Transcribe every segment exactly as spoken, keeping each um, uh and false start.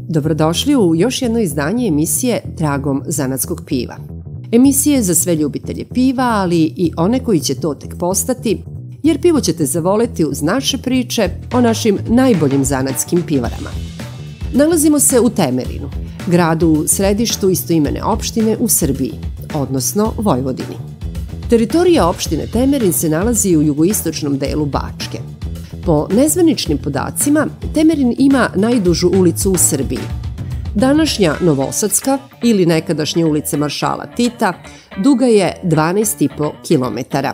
Dobrodošli u još jedno izdanje emisije Tragom zanatskog piva. Emisije za sve ljubitelje piva, ali i one koji će to tek postati, jer pivo ćete zavoleti uz naše priče o našim najboljim zanatskim pivarama. Nalazimo se u Temerinu, gradu u središtu istoimene opštine u Srbiji, odnosno Vojvodini. Teritorija opštine Temerin se nalazi u jugoistočnom delu Bačke. Po nezvaničnim podacima, Temerin ima najdužu ulicu u Srbiji. Današnja Novosadska ili nekadašnja ulica Maršala Tita duga je dvanaest i po kilometara.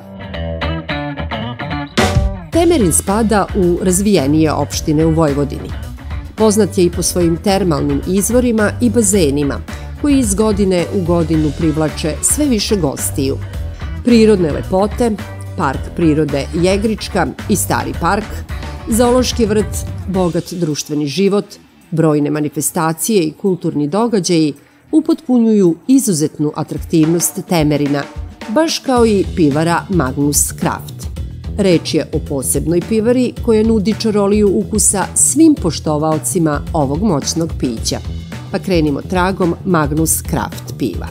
Temerin spada u razvijenije opštine u Vojvodini. Poznat je i po svojim termalnim izvorima i bazenima, koji iz godine u godinu privlače sve više gostiju. Prirodne lepote, Park prirode Jegrička i Stari park, zoološki vrt, bogat društveni život, brojne manifestacije i kulturni događaji upotpunjuju izuzetnu atraktivnost Temerina, baš kao i pivara Magnus Kraft. Reč je o posebnoj pivari koja nudi čaroliju ukusa svim poštovaocima ovog moćnog pića. Pa krenimo tragom Magnus Kraft piva.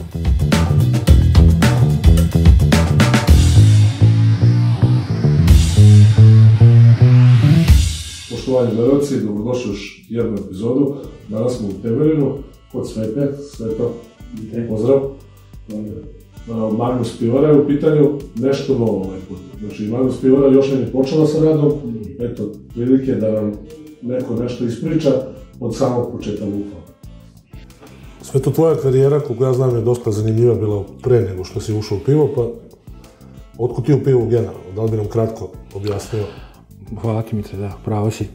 Poštovani gledalci, dobrodošli još jednu epizodu. Danas smo u Temerinu, kod Svete, Sveto, pozdrav. Magnus pivara je u pitanju nešto novo ovaj put. Znači, Magnus pivara još ne je počela sa radom, eto, prilike da nam neko nešto ispriča od samog početka lufa. Sveto, tvoja karijera, koliko ja znam, je dosta zanimljiva bila pre nego što si ušao u pivo, pa otkud ti u pivu generalno? Da li bi nam kratko objasnio? Hvala ti, Mitre, da, pravo si.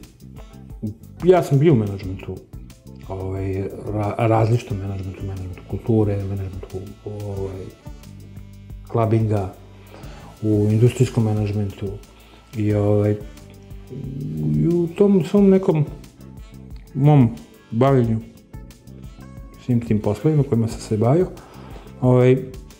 Ja sam bio u menadžmentu, ovaj, ra, različitom menadžmentu, menadžmentu kulture, menadžmentu ovaj, klabinga, u industrijskom menadžmentu i, ovaj, i u tom svom nekom mom bavljenju svim tim poslovima kojima sam se bavio, ovaj, e,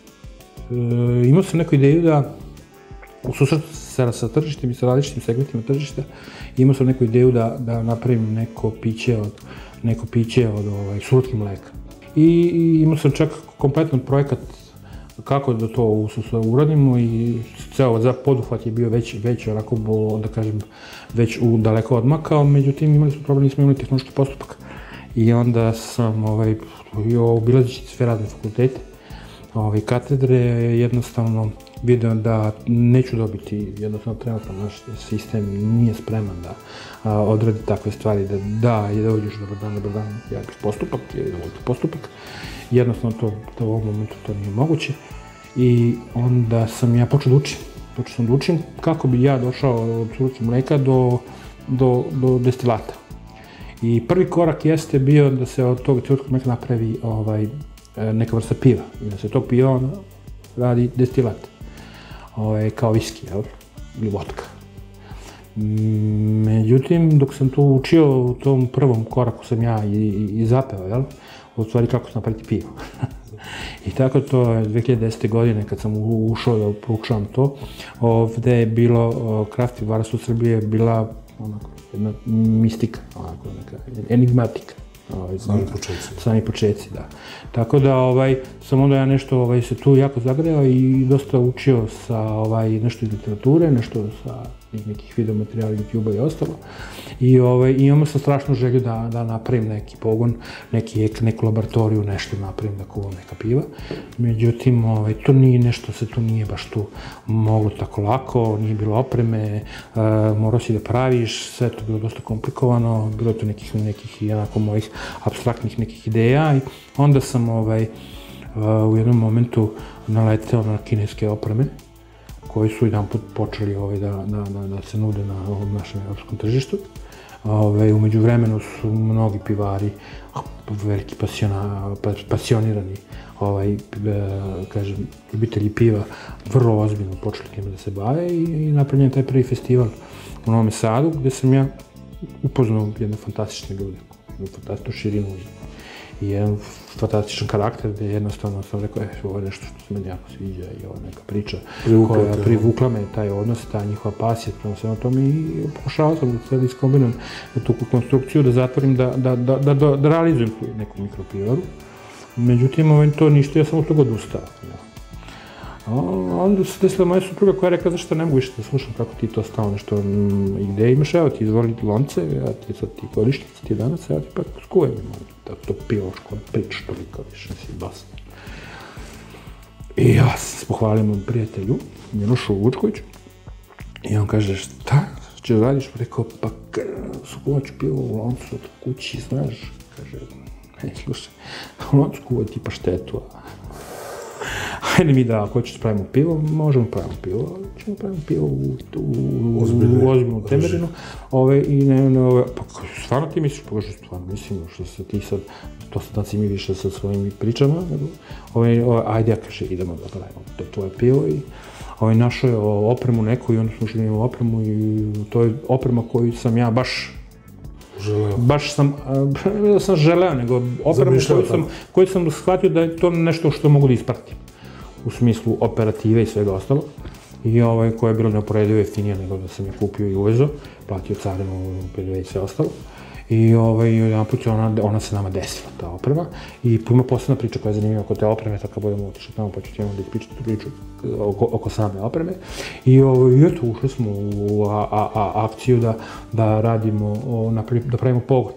imao sam neku ideju da u susretu sa, sa tržištem i sa različitim segmentima tržišta, imao sam neku ideju da, da napravim neko piće od, neko piće od ovaj, slatki mleka. I, I imao sam čak kompletan projekat kako da to uradimo i ceo za poduhvat je bio već, već onako, da kažem, već u daleko odmakao, međutim imali smo problem, nismo imali tehnološki postupak. I onda sam ovaj, obilazeći sve razne fakultete, ovaj, katedre, jednostavno video da neću dobiti, jednostavno trenutno naš sistem nije spreman da a, odradi takve stvari, da da, je da uđeš dobar dan, dobar dan, ja bih postupak, je da uđeš postupak. Jednostavno to, to u ovom momentu to nije moguće. I onda sam ja počeo da učim. Počeo sam da učim kako bi ja došao od slatki mleka do, do, do destilata. I prvi korak jeste bio da se od tog slatki mleka napravi ovaj, neka vrsta piva. I da se to piva radi destilat. Ovaj, kao viski, jel? Ili vodka. Međutim, dok sam to učio, u tom prvom koraku sam ja i, i, i zapeo, jel? U stvari kako se napraviti pivo. I tako to je dve hiljade desete. godine kad sam ušao da proučavam to, ovde je bilo, kraft pivara u Srbiji je bila onako, jedna mistika, onako, neka enigmatika. Ovaj, sami početci. Sami početci, da. Tako da ovaj, sam onda ja nešto ovaj, se tu jako zagreo i dosta učio sa ovaj, nešto iz literature, nešto sa nekih videomaterijala, YouTube-a i ostalo. I ovaj, imamo sam strašnu želju da, da napravim neki pogon, neki, neku laboratoriju, nešto napravim da kuvam neka piva. Međutim, ovaj, to nije nešto, se tu nije baš tu moglo tako lako, nije bilo opreme, uh, morao si da praviš, sve to bilo dosta komplikovano, bilo to nekih, nekih jednako mojih apstraktnih nekih ideja i onda sam ovaj, uh, u jednom momentu naleteo na kineske opreme koji su jedan put počeli ovaj, da, da, da, da se nude na ovom našem evropskom tržištu. Ove, umeđu vremenu su mnogi pivari, veliki pasiona, pasionirani, ovaj, kažem, ljubitelji piva, vrlo ozbiljno počeli time da se bave i, i napravljen taj prvi festival u Novom Sadu, gde sam ja upoznao jedne fantastične ljude, jednu fantastičnu širinu i jedan fantastičan karakter gde jednostavno sam rekao, e, ovo je nešto što se meni jako sviđa i ovo neka priča koja privukla me, taj odnos, ta njihova pasija prema svema tome i pokušao sam da sve iskombinujem tu konstrukciju, da zatvorim, da, da, da, da, da realizujem tu neku mikropivaru. Međutim, to ništa, ja sam od toga odustao. Onda se desila moja supruga koja je rekla zašto ne mogu više da slušam kako ti to stalo nešto i gde imaš, evo ti izvoli lonce, ja ti sad ti godišnjici, ti danas, evo ti pa skujem da to pivoško priča toliko više, si dosta. I ja se pohvalim mojom prijatelju, Milošu Vučkoviću, i on kaže, šta ćeš radiš? Rekao, pa skuvat ću pivo u loncu od kući, znaš, kaže, ne, slušaj, u loncu kuvat ti paštetu, a hajde mi da, ako hoćeš pravimo pivo, možemo pravimo pivo, ali ćemo pravimo pivo u ozbiljnu temerinu. I ne, pa stvarno ti misliš, pa kažu stvarno, mislim, što se ti sad, to sad si mi više sa svojim pričama, ajde, ja kaže, idemo da pravimo to tvoje pivo i našao je opremu neku i onda smo šli u opremu i to je oprema koju sam ja baš želeo. Baš sam, ne da sam želeo, nego opremu koju sam shvatio da je to nešto što mogu da ispratim. U smislu operative i svega ostalo. I koja je bilo neuporedivo jeftinija nego da sam je kupio i uvezo, platio carinu, P D V i sve ostalo. I jedan put ona se nama desila, ta oprema. I ima posebna priča koja je zanimljiva oko te opreme, tako kad budemo otišli tamo pa ću ti onda ispričati tu priču oko same opreme. I eto, ušli smo u akciju da radimo, da pravimo pogon.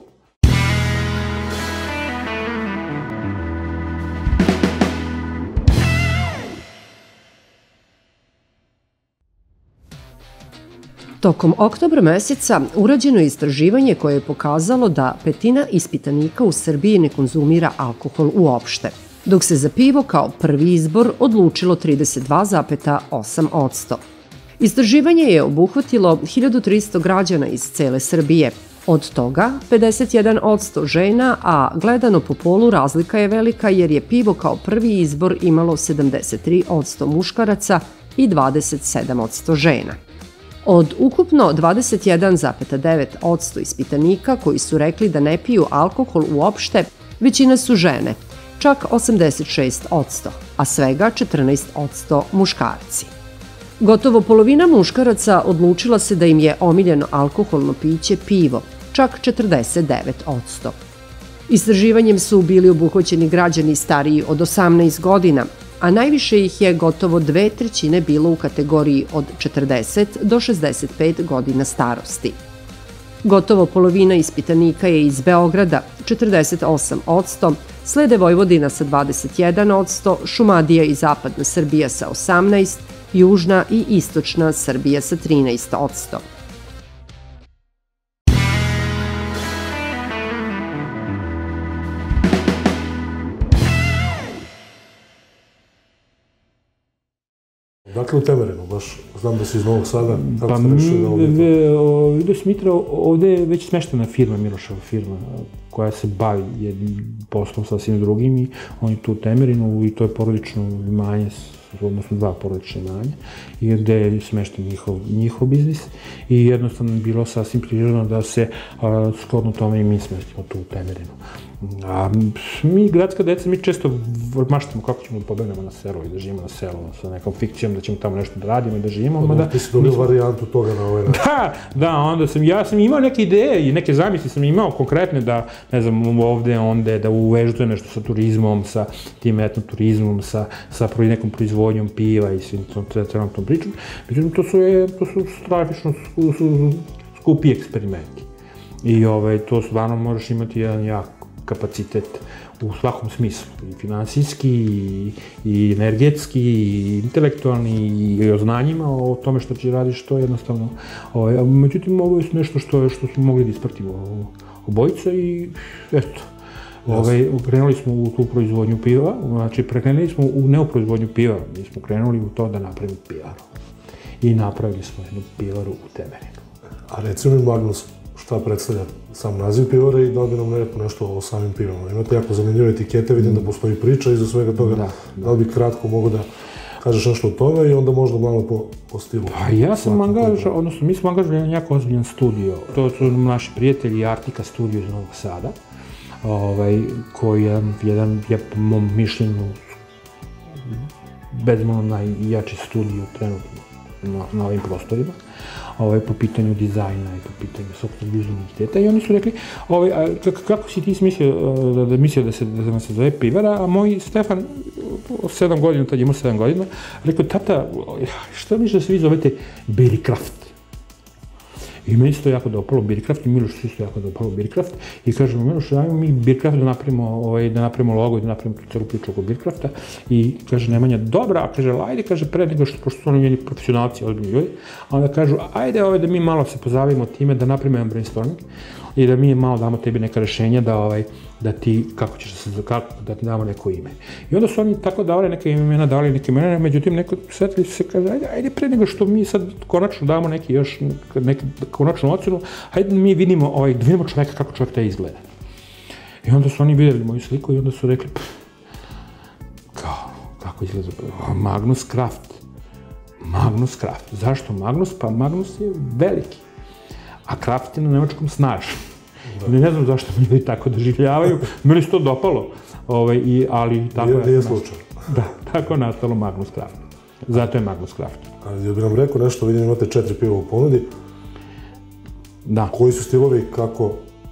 Tokom oktobra meseca urađeno je istraživanje koje je pokazalo da petina ispitanika u Srbiji ne konzumira alkohol uopšte, dok se za pivo kao prvi izbor odlučilo trideset dva zarez osam posto. Istraživanje je obuhvatilo hiljadu tristo građana iz cele Srbije, od toga pedeset jedan posto žena, a gledano po polu razlika je velika jer je pivo kao prvi izbor imalo sedamdeset tri posto muškaraca i dvadeset sedam posto žena. Od ukupno dvadeset jedan zarez devet posto ispitanika koji su rekli da ne piju alkohol uopšte, većina su žene, čak osamdeset šest posto, a svega četrnaest posto muškarci. Gotovo polovina muškaraca odlučila se da im je omiljeno alkoholno piće pivo, čak četrdeset devet posto. Istraživanjem su bili obuhvaćeni građani stariji od osamnaest godina, a najviše ih je gotovo dve trećine bilo u kategoriji od četrdeset do šezdeset pet godina starosti. Gotovo polovina ispitanika je iz Beograda, četrdeset osam posto, slede Vojvodina sa dvadeset jedan posto, Šumadija i Zapadna Srbija sa osamnaest posto, Južna i Istočna Srbija sa trinaest posto. Dakle, u Temerinu, baš znam da si iz Novog Sada, kako ste rešili da ovdje? Vidio Smitra, ovdje je već smeštena firma, Miloševa firma, koja se bavi jednim poslom sasvim drugim i on je tu u Temerinu i to je porodično imanje, odnosno dva porodične imanja, i gde je smešten njihov biznis i jednostavno je bilo sasvim prirodno da se shodno tome i mi smeštimo tu u Temerinu. A mi, gradska deca, mi često maštamo kako ćemo da pobegnemo na selo i da živimo na selu sa nekom fikcijom da ćemo tamo nešto da radimo i da živimo. Ti si dobio varijantu toga na ovaj način. Da, da, onda sam, ja sam imao neke ideje i neke zamisli sam imao konkretne da, ne znam, ovde, onde, da uvežu nešto sa turizmom, sa tim etnoturizmom, sa nekom proizvodnjom piva i svim celom tom pričom. Međutim, to su stravično skupi eksperimenti. I to stvarno moraš imati jedan jak kapacitet u svakom smislu, i finansijski, i energetski, i intelektualni, i o znanjima, o tome što će radiš, to je jednostavno. Međutim, ovo je nešto što smo mogli da ispratimo obojica i eto. Krenuli smo u tu proizvodnju piva, znači prekrenuli smo ne u proizvodnju piva, mi smo krenuli u to da napravimo pivaru. I napravili smo jednu pivaru u Temerinu. A reci mi, Magnus, šta predstavlja sam naziv pivara i da li bi nam rekao nešto o samim pivama. Imate jako zanimljive etikete, vidim da postoji priča iza svega toga. Da li bi kratko mogo da kažeš nešto o tome i onda možda malo po stilu? Pa ja sam angažao, odnosno mi smo angažali jedan jako ozbiljan studio. To su naši prijatelji Artika studio iz Novog Sada. koji je jedan, je po mom mišljenju, bezmalo najjači studij trenutno na ovim prostorima, po pitanju dizajna i po pitanju sopstvenog vizualnog identiteta. I oni su rekli, kako si ti mislio da se nam se zove Pivara, a moj Stefan, sedam godina, tad je imao sedam godina, rekao, tata, što misliš da se vi zovete Bearcraft? I meni se to jako dopalo, Bearcraft, i Miloš se isto jako dopalo Bearcraft, i kažemo, Miloš, ajmo mi Bearcraft da napravimo logo i da napravimo tu celu priču oko Bearcrafta, i kaže Nemanja, dobra, a kaže, ajde, kaže, pre nego što, pošto su oni njeni profesionalci, ozbiljni ljudi, a onda kažu, ajde da mi malo se pozavimo time, da napravimo jedan brainstorming, i da mi malo damo tebi neka rešenja da ti, kako ćeš se, da ti damo neko ime. I onda su oni tako davali neke imena, davali neke imena, međutim, neko setili se kaže, ajde, ajde, pre nego što mi sad konačno damo neki još, neku konačnu ocenu, ajde da mi vidimo, da vidimo čoveka, kako čovek te izgleda. I onda su oni videli moju sliku i onda su rekli, kao, kako izgleda, Magnus Kraft. Magnus Kraft. Zašto Magnus? Pa Magnus je veliki. A Kraft je na nemačkom snažan. Ne znam zašto mi ljudi tako doživljavaju, meni se to dopalo, ali tako je... Nije slučaj. Da, tako je nastalo Magnus Kraft. Zato je Magnus Kraft. Ali bi nam rekao nešto, vidim imate četiri piva u ponudi. Da. Koji su stilovi, kako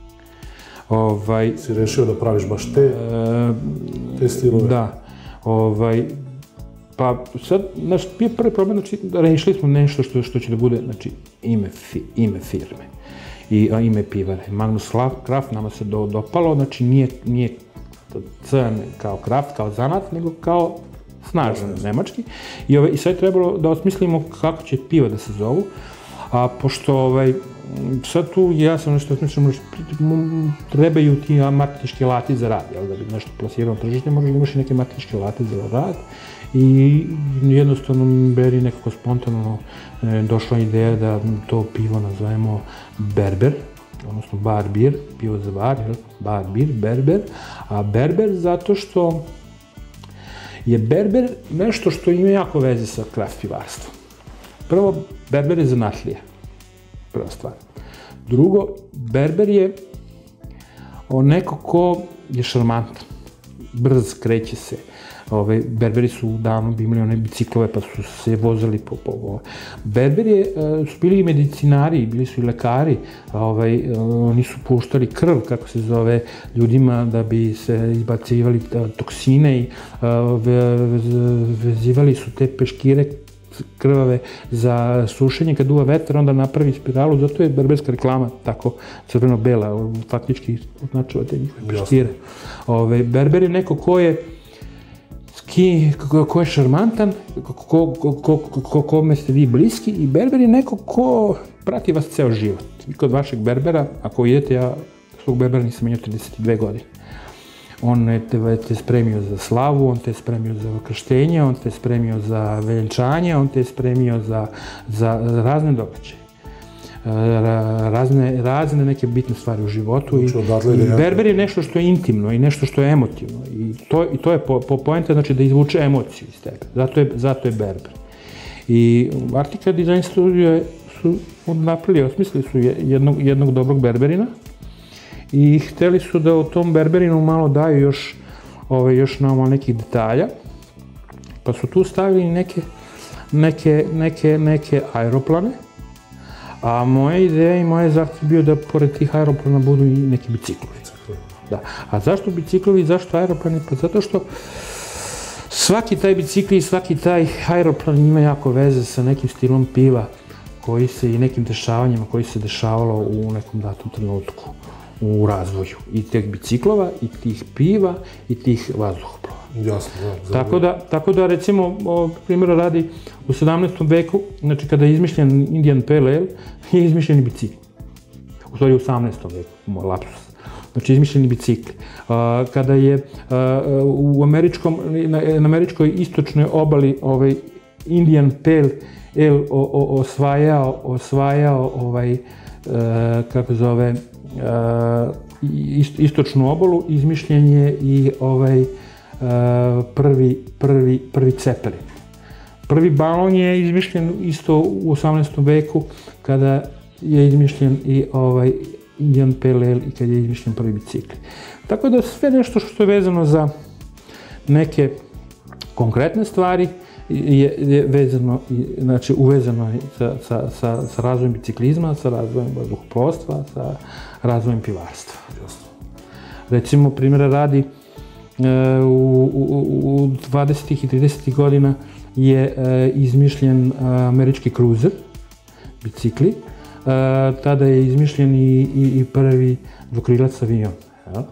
si rešio da praviš baš te stilove? Da. Pa sad, naš prvi problem, znači, rešili smo nešto što će da bude, znači, ime firme i ime pivare. Magnus Kraft nama se dopalo, znači nije crn kao Kraft, kao zanat, nego kao snažan nemački. I sad je trebalo da osmislimo kako će piva da se zovu, a pošto sad tu ja sam nešto osmislimo, trebaju ti marketinški alati za rad, da bi nešto plasirao na tržište, možda imaš i neke marketinški alate za rad. I jednostavno Beri nekako spontano došla ideja da to pivo nazovemo Berber, odnosno bar bir, pivo za bar, bar bir, Berber, a Berber zato što je Berber nešto što ima jako veze sa kraft pivarstvom. Prvo, Berber je zanatlija, prva stvar. Drugo, Berber je neko ko je šarmantan, brz, kreće se. Berberi su davno imali one biciklove pa su se vozili po ovo. Berberi su bili i medicinari, bili su i lekari. Oni su puštali krv, kako se zove, ljudima da bi se izbacivali toksine i vezivali su te peškire krvave za sušenje. Kad duva vetar, onda napravi spiralu, zato je berberska reklama tako crveno-bela, faktički označava te njihove peškire. Berber je neko ko je ko je šarmantan, kome ste vi bliski, i Berber je neko ko prati vas ceo život. I kod vašeg Berbera, ako idete, ja svog Berbera nisam menjao trideset dve godine. On te spremio za slavu, on te spremio za krštenje, on te spremio za venčanje, on te spremio za razne događaje. Razne neke bitne stvari u životu. Berber je nešto što je intimno i nešto što je emotivno. I to je poenta, znači da izvuče emociju iz tebe. Zato je Berber. I Artika Design Studio su napravili, osmislili su jednog dobrog berberina i hteli su da u tom berberinu malo daju još nama nekih detalja. Pa su tu stavili neke aeroplane. A moja ideja i moja zahtev bio da pored tih aeroplana budu i neki biciklovi. A zašto biciklovi i zašto aeroplani? Pa zato što svaki taj bicikl i svaki taj aeroplan ima jako veze sa nekim stilom piva koji se i nekim dešavanjima koji se dešavalo u nekom datom trenutku u razvoju. I tih biciklova, i tih piva, i tih vazduhoplova. Jasno, da. Tako da, recimo, primjera radi, u sedamnaestom veku, znači kada je izmišljen Indian Pale Ale, je izmišljeni bicikl. U stvari u osamnaestom veku, lapsus. Znači izmišljeni bicikl. Kada je u na američkoj istočnoj obali Indian Pale Ale osvajao, kako zove, istočnu obalu, izmišljen je i prvi cepelin. Prvi balon je izmišljen isto u osamnaestom veku kada je izmišljen i Indian Pale Ale i kad je izmišljen prvi bicikli. Tako da sve nešto što je vezano za neke konkretne stvari je, je vezano, znači uvezano je sa, sa, sa, sa razvojem biciklizma, sa razvojem vazduhoplovstva, sa razvojem pivarstva. Recimo, primjera radi, u, u, u dvadesetih i tridesetih godina je izmišljen američki cruiser, bicikli. Tada je izmišljen i, i, i prvi dvokrilac avion. Ja?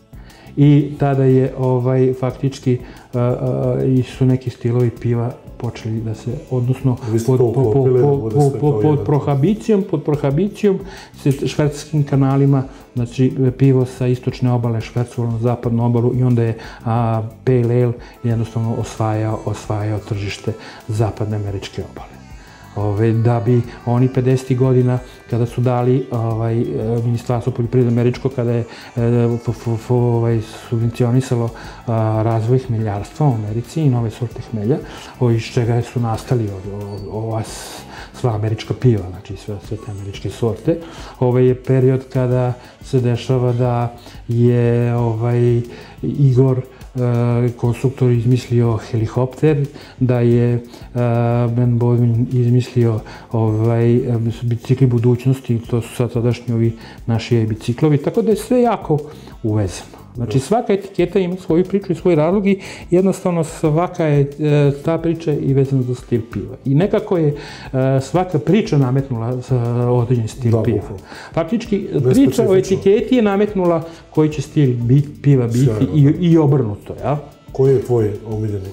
I tada je ovaj, faktički uh, uh, su neki stilovi piva počeli da se, odnosno pod, po, po, po, po, po, pod prohabicijom, pod prohabicijom se švedskim kanalima, znači pivo sa istočne obale švercovalo na zapadnu obalu i onda je a, Pale Ale jednostavno osvajao, osvajao tržište zapadne američke obale. Ove, da bi oni pedesetih godina, kada su dali ovaj, Ministarstvo poljoprivrede američko, kada je f, f, f, ovaj, subvencionisalo a, razvoj hmeljarstva u Americi i nove sorte hmelja, o, iz čega su nastali ova sva američka piva, znači sve, sve te američke sorte. Ovaj je period kada se dešava da je ovaj, Igor konstruktor izmislio helikopter, da je Ben Bovin izmislio ovaj, bicikli budućnosti, to su sad sadašnji ovi naši e-biciklovi, tako da je sve jako uvezano. Znači svaka etiketa ima svoju priču i svoj razlog i jednostavno svaka je ta priča i vezana za stil piva. I nekako je svaka priča nametnula određen stil piva. Faktički priča o etiketi je nametnula koji će stil piva biti i, i obrnuto. Ja? Koji je tvoj omiljeni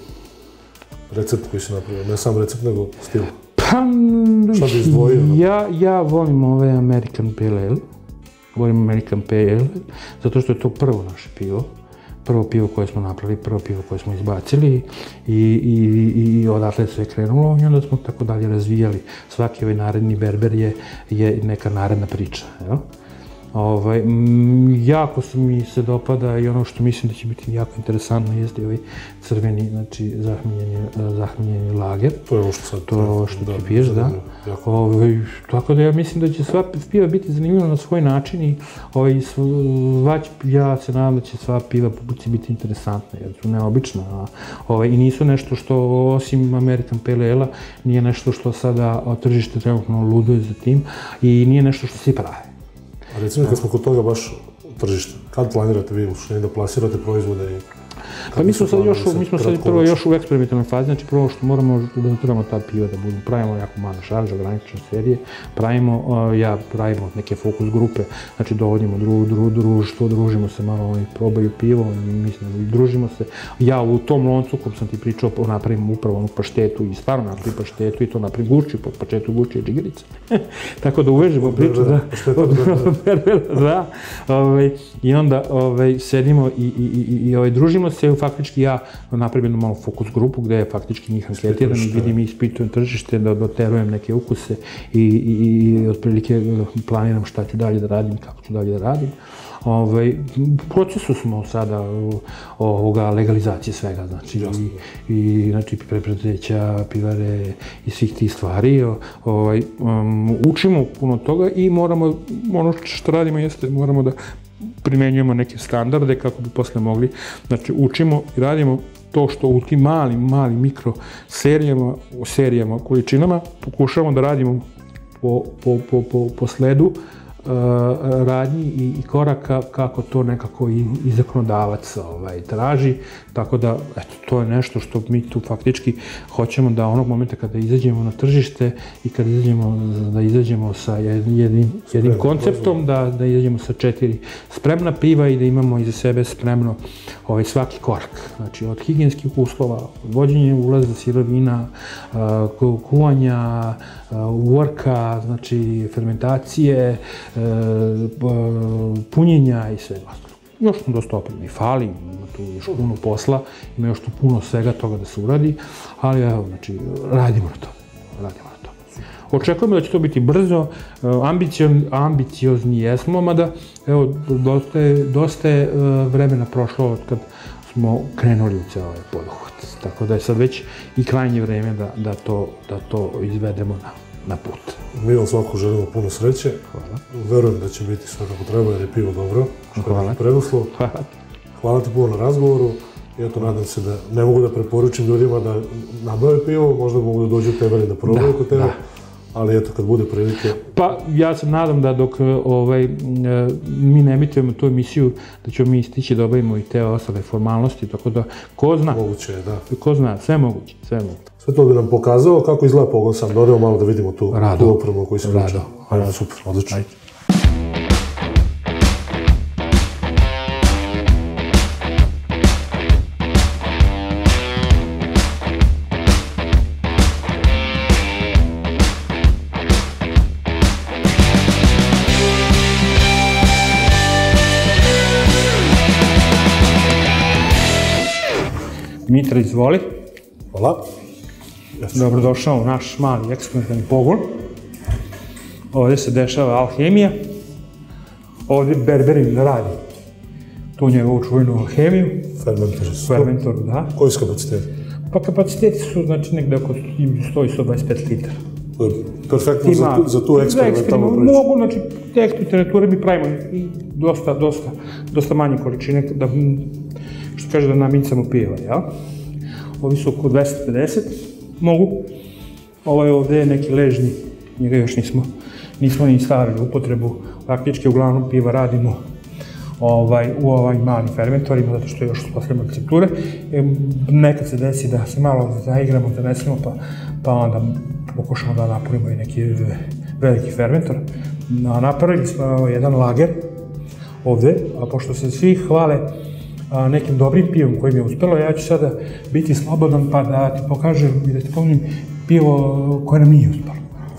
recept koji si napravio? Ne sam recept, nego stil. Pa, šta bi izdvojio? Ja, ja volim ove American Pale Ale. Volim American Pale Ale, zato što je to prvo naše pivo. Prvo pivo koje smo napravili, prvo pivo koje smo izbacili i, i, i odatle sve krenulo i onda smo tako dalje razvijali. Svaki ovaj naredni berber je, je neka naredna priča. Jel? Ovaj, m, jako su mi se dopada i ono što mislim da će biti jako interesantno jeste ovaj crveni, znači zahmiljeni, zahmiljeni lager. To je ovo što sad... To što ti piješ, da. Ovaj, tako da ja mislim da će sva piva biti zanimljiva na svoj način i ovaj, sva, ja se nadam da će sva piva publici biti interesantna jer su neobična. A, ovaj, i nisu nešto što, osim American Pale Ale-a, nije nešto što sada tržište trenutno luduje za tim i nije nešto što svi prave. A recimo, kad smo kod toga baš tržište, kad planirate vi ušli da plasirate proizvode i... Pa mi smo sad još, mi smo sad prvo još u eksperimentalnoj fazi, znači prvo što moramo da dotiramo ta piva da budu, pravimo jako male šarže, ograničene serije, pravimo, ja pravimo neke fokus grupe, znači dovodimo dru, dru, društvo, družimo se malo, oni probaju pivo, mislim, družimo se. Ja u tom loncu, kom sam ti pričao, napravim upravo onu paštetu i stvarno napravim paštetu i to napravim gušću, po paštetu gušće i džigerice. Tako da uvežemo priču, da, da, i onda sedimo i družimo se, faktički ja napravim malo fokus grupu gde je faktički njih anketiram i vidim i ispitujem tržište, da doterujem neke ukuse i, i, i otprilike planiram šta ću dalje da radim, kako ću dalje da radim. Ovaj, u procesu smo sada ovoga legalizacije svega, znači i, i znači preduzeća, pivare i svih tih stvari. Ovaj, um, učimo puno toga i moramo, ono što radimo jeste, moramo da primenjujemo neke standarde kako bi posle mogli, znači učimo i radimo to što u tim malim, malim mikro serijama, serijama, količinama pokušavamo da radimo po, po, po, po, po sledu radnji i koraka kako to nekako i zakonodavac traži, tako da eto, to je nešto što mi tu faktički hoćemo da onog momenta kada izađemo na tržište i kada izađemo, da izađemo sa jednim, jednim konceptom, da, da izađemo sa četiri spremna piva i da imamo iza sebe spremno ovaj, svaki korak, znači od higijenskih uslova, vođenje ulaza sirovina, kuvanja, uvorka, znači fermentacije, punjenja i sve ostalo. Još smo dosta opremni, fali, ima tu još puno posla, ima još tu puno svega toga da se uradi, ali evo, znači, radimo na to, radimo na to. Očekujemo da će to biti brzo, ambiciozni jesmo, mada, evo, dosta je, dosta je vremena prošlo od kad smo krenuli u ceo ovaj poduhvat, tako da je sad već i krajnje vreme da, da, to, da to izvedemo na na put. Mi vam svako želimo puno sreće. Hvala. Verujem da će biti sve kako treba jer je pivo dobro. Hvala. Preduslov. Hvala ti puno na razgovoru. I eto, nadam se da ne mogu da preporučim ljudima da nabave pivo, možda mogu da dođu u tebe ili da probaju kod tebe. Ali eto, kad bude prilike... Pa, ja se nadam da dok mi ne emitujemo tu emisiju, da ćemo mi stići da obavimo i te ostale formalnosti, tako da, ko zna? Moguće je, da. Ko zna, sve moguće, sve moguće. Sve to bi nam pokazao kako izgleda pogon sam. Dodao malo da vidimo tu opremu koju sam pričao. Ajde, super, odlično. Mitra, izvoli. Hvala. Dobrodošao u naš mali eksperimentalni pogon. Ovdje se dešava alhemija. Ovdje Berberin radi tu njegovu čuvenu alhemiju. Fermentor. Fermentor, da. Koji su kapaciteti? Pa kapaciteti su, znači, negde oko sto do sto dvadeset pet litara. To je perfektno za tu eksperimentalnu priču. Mogu, znači, te eksperimenture mi pravimo dosta, dosta, dosta manje količine, da, što kaže da namicamo pijeva, jel? Ovi su oko dvesta pedeset, mogu. Ovaj ovdje je neki ležni, njega još nismo, nismo ni stavili u upotrebu. Praktički uglavnom piva radimo ovaj, u ovim malim fermentorima, zato što još uspostavljamo recepture. Nekad se desi da se malo zaigramo, zanesemo, pa, pa onda pokušamo da napravimo i neki veliki fermentor. Napravili smo jedan lager ovdje, a pošto se svi hvale nekim dobrim pivom kojim je uspelo, ja ću sada biti slobodan pa da ti pokažem i da ti pomnim pivo koje nam nije uspelo.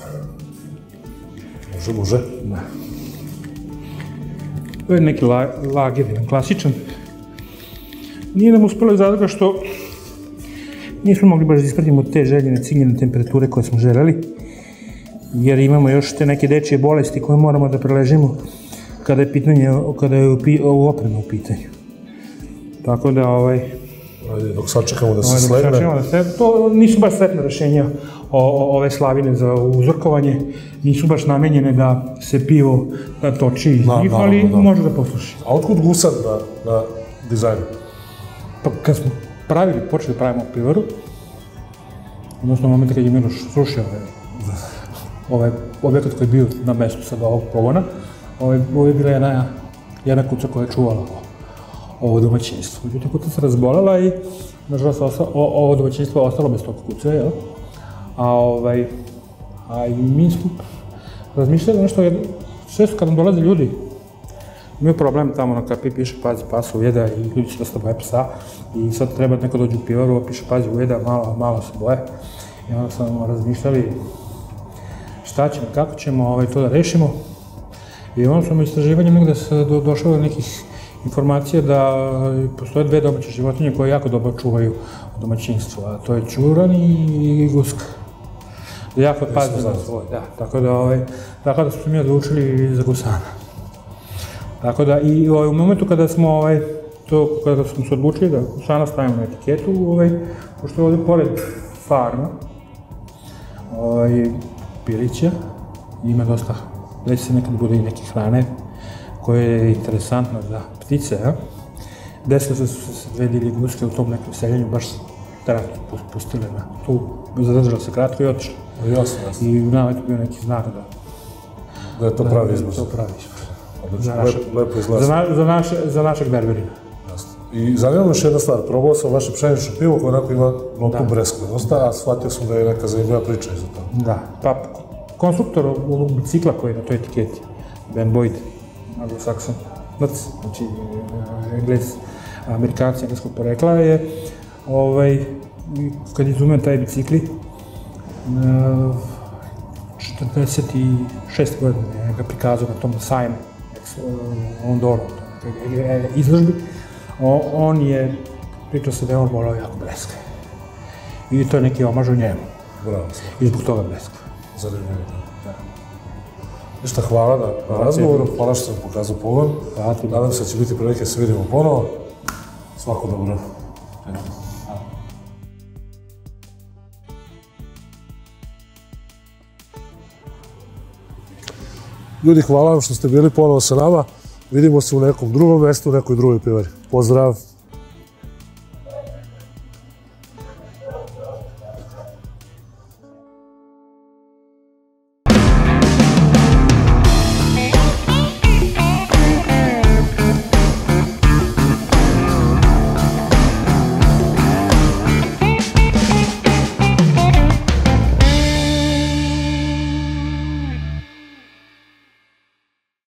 Može, može. Da. To je neki lager, jedan klasičan. Nije nam uspelo iz razloga što nismo mogli baš da ispratimo te željene ciljene temperature koje smo želeli, jer imamo još te neke dečije bolesti koje moramo da preležimo kada je pitanje, kada je oprema u pitanju. Tako da, ovaj... Dok sačekamo da se slegne. To nisu baš sretna rešenja ove slavine za uzorkovanje, nisu baš namenjene da se pivo toči iz njih, ali može da posluši. A otkud gusan na dizajnu? Pa kad smo pravili, počeli pravimo pivaru, odnosno u momentu kad je Miloš srušio ovaj objekat koji je bio na mestu sad ovog pogona, ovo je bila jedna kuća koja je čuvala ovo domaćinstvo. Međutim, kuća se razbolela i, nažalost, ovo domaćinstvo je ostalo bez tog kuća, jel? A i mi smo razmišljali nešto, jer često kad nam dolaze ljudi, imaju problem tamo na kapi, piše pazi pas ujeda i ljudi se dosta boje psa i sad treba neko dođe u pivaru, piše pazi ujeda, malo se boje. I onda smo razmišljali šta ćemo, kako ćemo to da rešimo. I onda smo istraživanjem negde došao do nekih informacija da postoje dve domaće životinje koje jako dobro čuvaju domaćinstvo, a to je ćuran i guska. Jako paze za svoj, da. Tako da smo mi odlučili za gusana. Tako da i u momentu kada smo kada smo se odlučili da gusana stavimo na etiketu, pošto je ovdje pored farma pilića, ima dosta, već se nekad bude i neke hrane koje je interesantno za ptice, desilo se su se dve divlje guske u tom nekom seljenju, baš trenutno pustile na tu, zadržala se kratko i otišla. Jasno, jasno. I nama je to bio neki znak da... Da je to pravi izbor. Da je to pravi izbor. Lepo izgleda. Za našeg Berberina. Jasno. I zanima me još jedna stvar, probao sam vaše pšenično pivo koje onako ima notu breskve dosta, a shvatio sam da je neka zanimljiva priča iza toga. Da, pa konstruktor ovog bicikla koji je na toj etiketi, Ben Boyd, Anglo-Saxon, znači Englez, Amerikanci engleskog porekla je, kad izumeo taj bicikli, četrdeset šeste godine ga prikazao na tom sajmu u Londoru, izložbi, on je, pričao se da je on volao jako breskve. I to je neki omaž u njemu. Bravo. I zbog toga breskve. Zanimljivo. Ništa, hvala na razgovoru, hvala što sam pokazao pogon. Nadam se da će biti prilike da se vidimo ponovo. Svako dobro. Ljudi, hvala vam što ste bili ponovo sa nama. Vidimo se u nekom drugom mestu, u nekoj drugoj pivari. Pozdrav!